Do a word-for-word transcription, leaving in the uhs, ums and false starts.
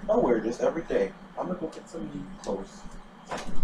I wear this every day. I'm gonna go get some new clothes.